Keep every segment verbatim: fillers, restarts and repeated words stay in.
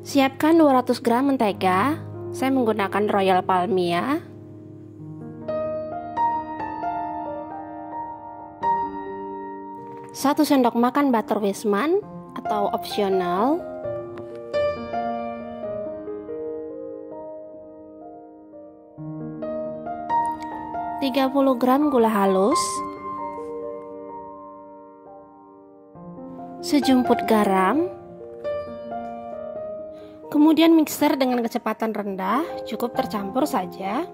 Siapkan dua ratus gram mentega. Saya menggunakan Royal Palmia. satu sendok makan butter Wisman atau opsional. tiga puluh gram gula halus. Sejumput garam. Kemudian mixer dengan kecepatan rendah, cukup tercampur saja.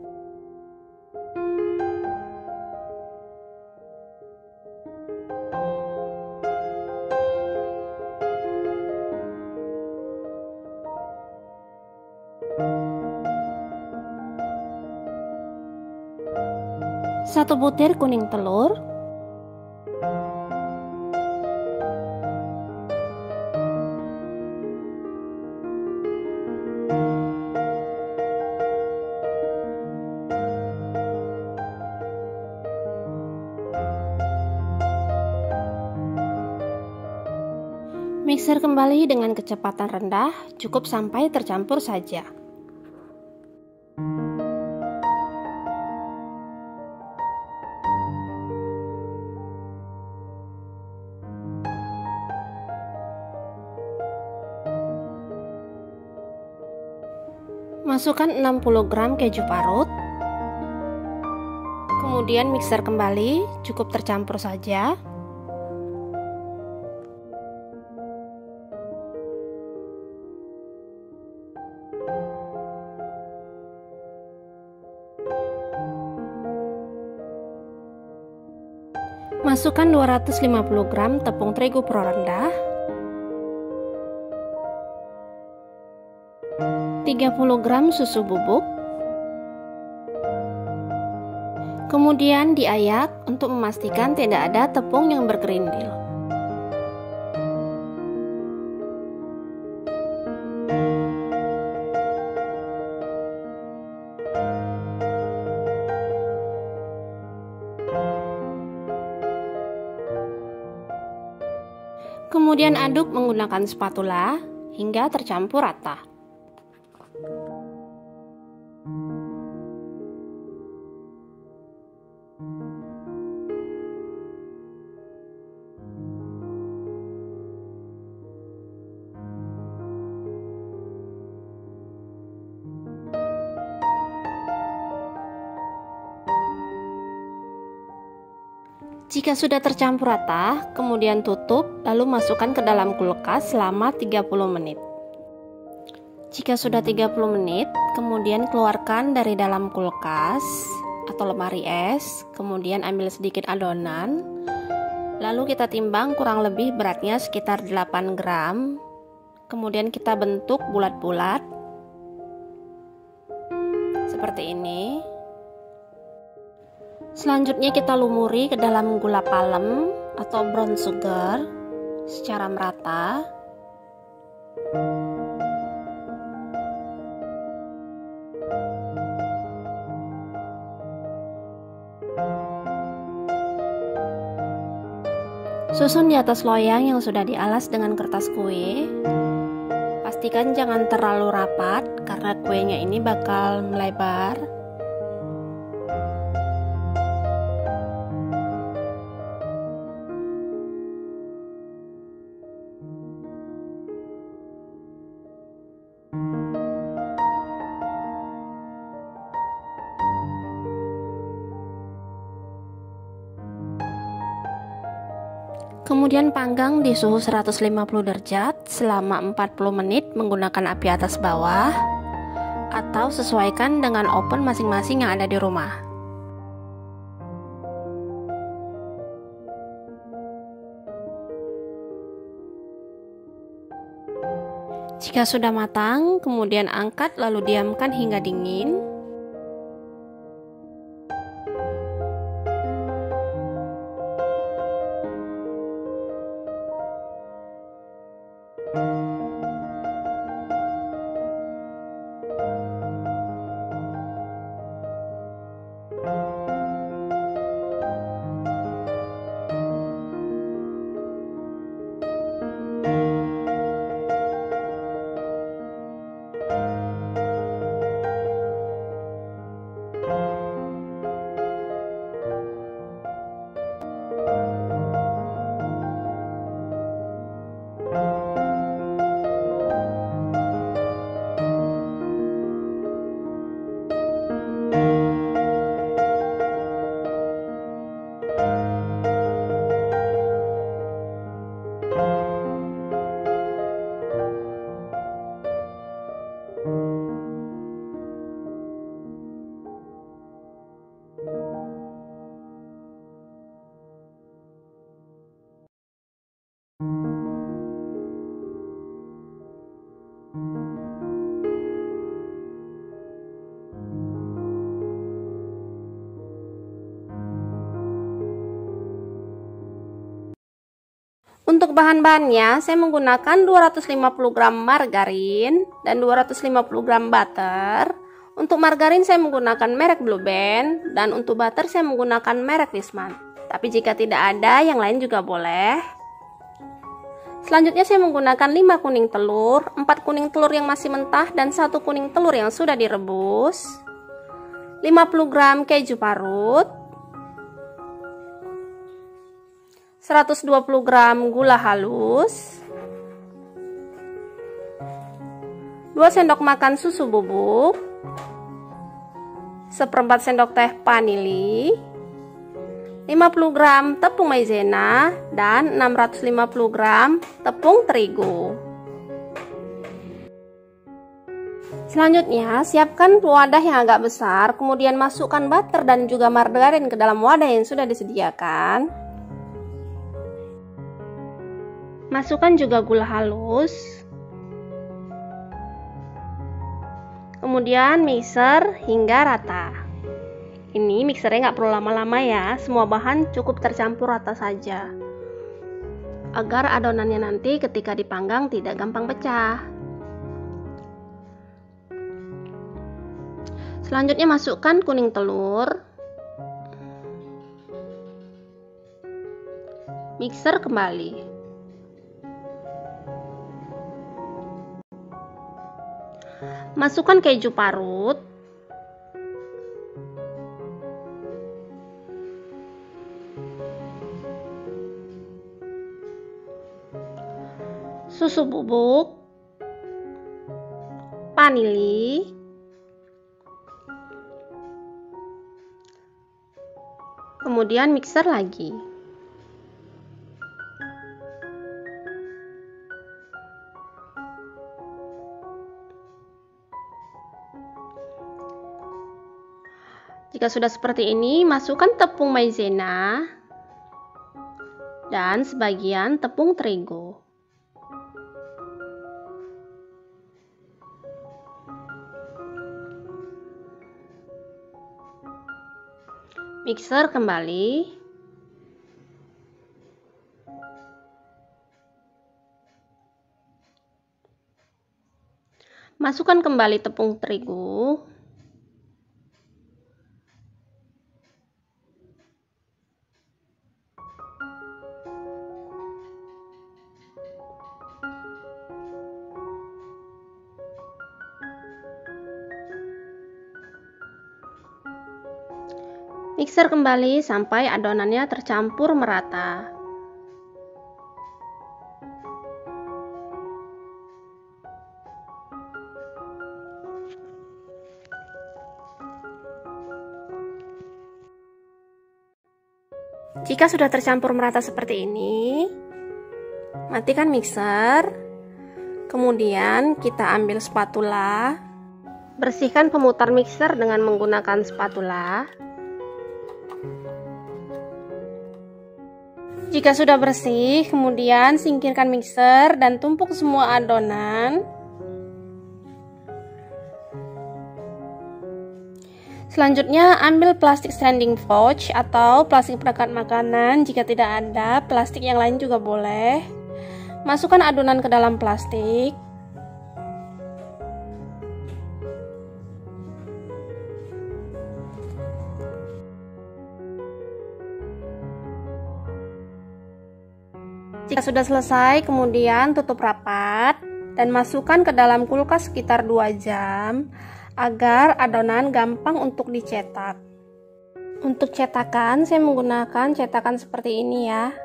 Satu butir kuning telur. Mixer kembali dengan kecepatan rendah, cukup sampai tercampur saja. Masukkan enam puluh gram keju parut. Kemudian mixer kembali, cukup tercampur saja. Masukkan dua ratus lima puluh gram tepung terigu pro rendah, tiga puluh gram susu bubuk, kemudian diayak untuk memastikan tidak ada tepung yang bergerindil. Kemudian aduk menggunakan spatula hingga tercampur rata. Jika sudah tercampur rata, kemudian tutup, lalu masukkan ke dalam kulkas selama tiga puluh menit. Jika sudah tiga puluh menit, kemudian keluarkan dari dalam kulkas atau lemari es, kemudian ambil sedikit adonan, lalu kita timbang kurang lebih beratnya sekitar delapan gram, kemudian kita bentuk bulat-bulat seperti ini. Selanjutnya kita lumuri ke dalam gula palem atau brown sugar secara merata. Susun di atas loyang yang sudah dialas dengan kertas kue. Pastikan jangan terlalu rapat karena kuenya ini bakal melebar. Kemudian panggang di suhu seratus lima puluh derajat selama empat puluh menit menggunakan api atas bawah, atau sesuaikan dengan oven masing-masing yang ada di rumah. Jika sudah matang, kemudian angkat lalu diamkan hingga dingin. Untuk bahan-bahannya, saya menggunakan dua ratus lima puluh gram margarin dan dua ratus lima puluh gram butter. Untuk margarin saya menggunakan merek Blue Band dan untuk butter saya menggunakan merek Wisman. Tapi jika tidak ada, yang lain juga boleh. Selanjutnya saya menggunakan lima kuning telur, empat kuning telur yang masih mentah dan satu kuning telur yang sudah direbus. lima puluh gram keju parut. seratus dua puluh gram gula halus, dua sendok makan susu bubuk, seperempat sendok teh vanili, lima puluh gram tepung maizena, dan enam ratus lima puluh gram tepung terigu. Selanjutnya, siapkan wadah yang agak besar, kemudian masukkan butter dan juga margarin ke dalam wadah yang sudah disediakan. Masukkan juga gula halus. Kemudian mixer hingga rata. Ini mixernya nggak perlu lama-lama ya, semua bahan cukup tercampur rata saja. Agar adonannya nanti ketika dipanggang tidak gampang pecah. Selanjutnya masukkan kuning telur. Mixer kembali. Masukkan keju parut. Susu bubuk, vanili, kemudian mixer lagi. Jika sudah seperti ini, masukkan tepung maizena dan sebagian tepung terigu. Mixer kembali. Masukkan kembali tepung terigu. Mixer kembali sampai adonannya tercampur merata. Jika sudah tercampur merata seperti ini, matikan mixer. Kemudian kita ambil spatula. Bersihkan pemutar mixer dengan menggunakan spatula. Jika sudah bersih, kemudian singkirkan mixer dan tumpuk semua adonan. Selanjutnya, ambil plastik standing pouch atau plastik perekat makanan. Jika tidak ada, plastik yang lain juga boleh. Masukkan adonan ke dalam plastik. Jika sudah selesai, kemudian tutup rapat dan masukkan ke dalam kulkas sekitar dua jam agar adonan gampang untuk dicetak. Untuk cetakan, saya menggunakan cetakan seperti ini ya.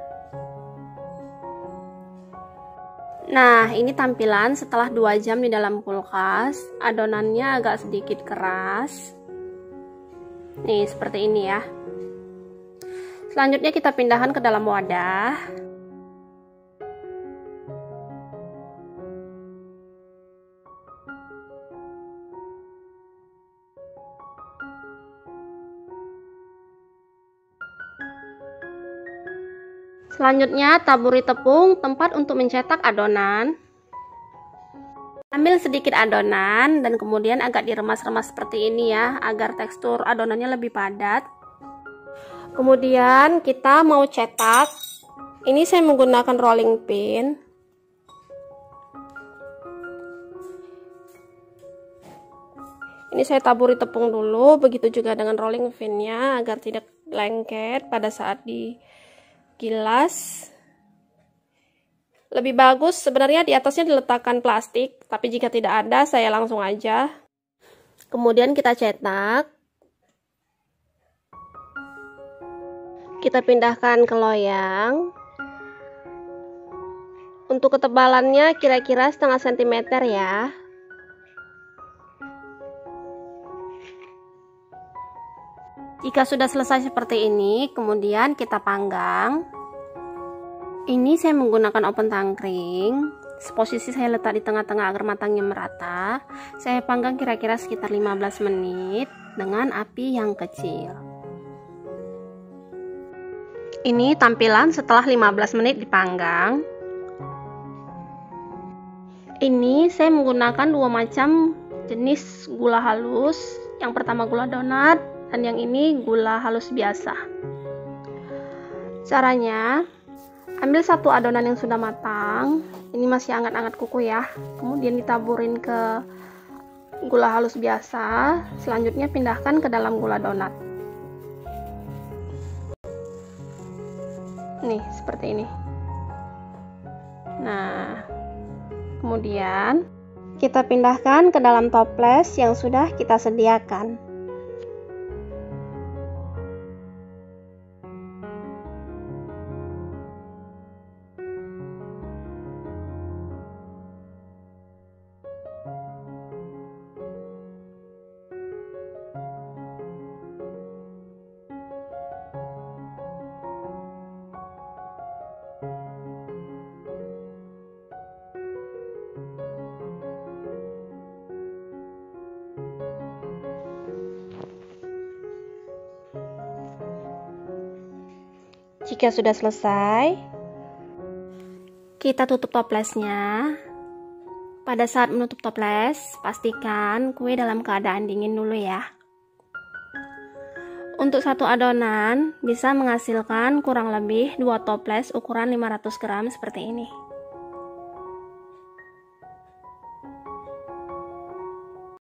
Nah, ini tampilan setelah dua jam di dalam kulkas. Adonannya agak sedikit keras. Nih, seperti ini ya. Selanjutnya kita pindahkan ke dalam wadah. Selanjutnya, taburi tepung tempat untuk mencetak adonan. Ambil sedikit adonan dan kemudian agak diremas-remas seperti ini ya, agar tekstur adonannya lebih padat. Kemudian kita mau cetak. Ini saya menggunakan rolling pin. Ini saya taburi tepung dulu, begitu juga dengan rolling pinnya agar tidak lengket pada saat digilas. Lebih bagus sebenarnya di atasnya diletakkan plastik, tapi jika tidak ada saya langsung aja. Kemudian kita cetak. Kita pindahkan ke loyang. Untuk ketebalannya kira-kira setengah sentimeter ya. Jika sudah selesai seperti ini, kemudian kita panggang. Ini saya menggunakan oven tangkring. Posisi saya letak di tengah-tengah agar matangnya merata. Saya panggang kira-kira sekitar lima belas menit dengan api yang kecil. Ini tampilan setelah lima belas menit dipanggang. Ini saya menggunakan dua macam jenis gula halus. Yang pertama gula donat, dan yang ini gula halus biasa. Caranya, ambil satu adonan yang sudah matang, ini masih hangat-hangat kuku ya, kemudian ditaburin ke gula halus biasa, selanjutnya pindahkan ke dalam gula donat. Nih, seperti ini. Nah, kemudian kita pindahkan ke dalam toples yang sudah kita sediakan. Jika sudah selesai, kita tutup toplesnya. Pada saat menutup toples, pastikan kue dalam keadaan dingin dulu ya. Untuk satu adonan bisa menghasilkan kurang lebih dua toples ukuran lima ratus gram seperti ini.